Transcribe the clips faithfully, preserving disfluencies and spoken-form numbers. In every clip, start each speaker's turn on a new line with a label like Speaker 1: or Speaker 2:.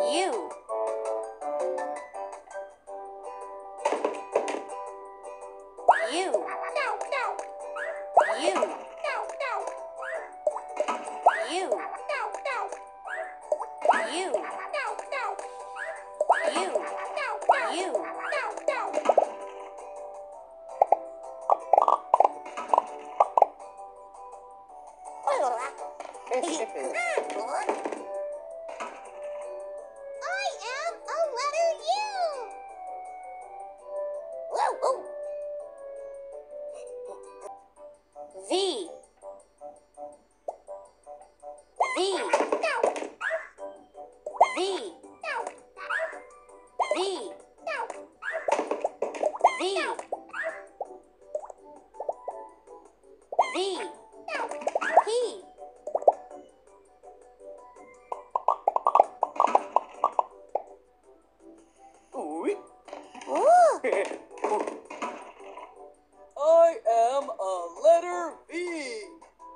Speaker 1: U. U. U. U. U. U. U.
Speaker 2: I am a letter U. Whoa, whoa.
Speaker 1: V. V. V. V. V. V. P.
Speaker 3: Ooh.
Speaker 2: Ooh.
Speaker 3: I am a letter V.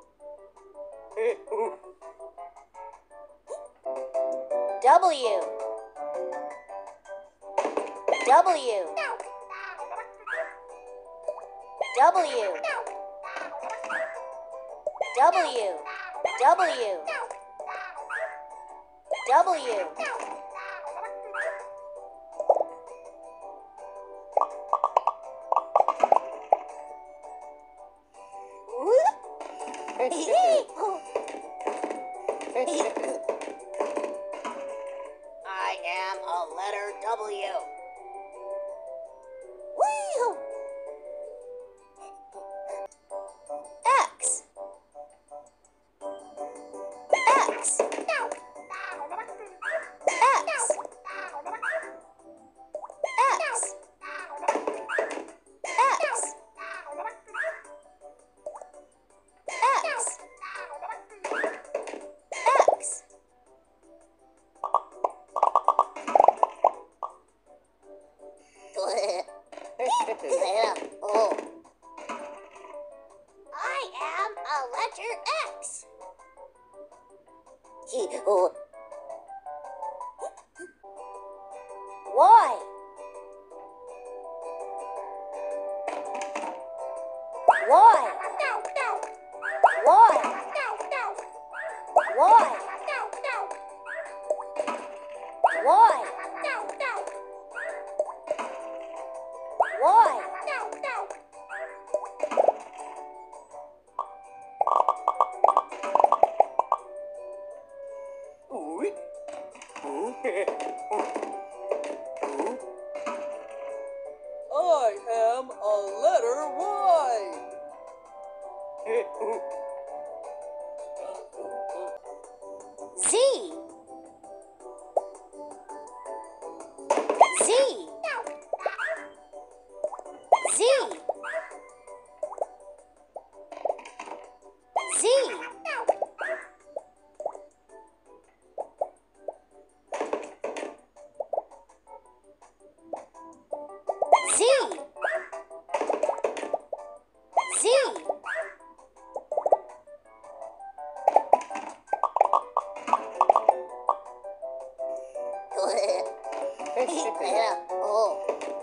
Speaker 1: W. W. W. W. W. W.
Speaker 2: I am a letter W. Woo!
Speaker 1: X. X. X. X. X. X. X.
Speaker 2: Oh. I am a letter X. Oh.
Speaker 1: Y. Y. Y. Y. Y. Y.
Speaker 3: Ooh. Ooh. I am a letter Y.
Speaker 1: Z. Z. Z. Z. Z. Z.
Speaker 2: Oh.